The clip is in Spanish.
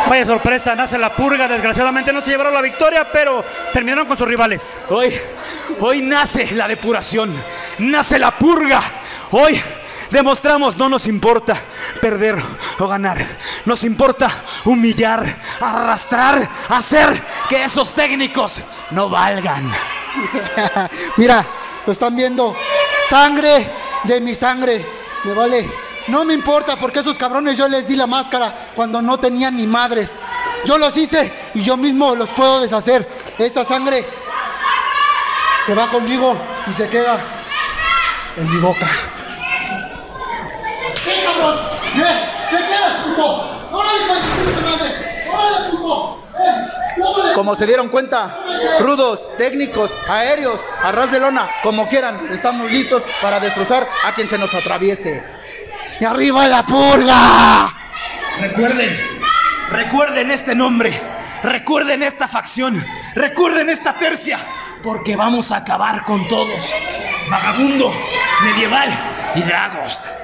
Vaya sorpresa, nace la purga. Desgraciadamente no se llevaron la victoria, pero terminaron con sus rivales. Hoy nace la depuración, nace la purga. Hoy demostramos, no nos importa perder o ganar. Nos importa humillar, arrastrar, hacer que esos técnicos no valgan. Mira, lo están viendo. Sangre de mi sangre. Me vale. No me importa porque esos cabrones yo les di la máscara cuando no tenían ni madres. Yo los hice y yo mismo los puedo deshacer. Esta sangre se va conmigo y se queda en mi boca. ¿Qué cabrón? ¿Qué quieres, puto? ¡Órale, hijo de madre! ¡Órale, puto! Como se dieron cuenta, rudos, técnicos, aéreos, a ras de lona, como quieran, estamos listos para destrozar a quien se nos atraviese. ¡Y arriba la purga! Recuerden este nombre, recuerden esta facción, recuerden esta tercia, porque vamos a acabar con todos. Vagabundo, Medieval y Dragost.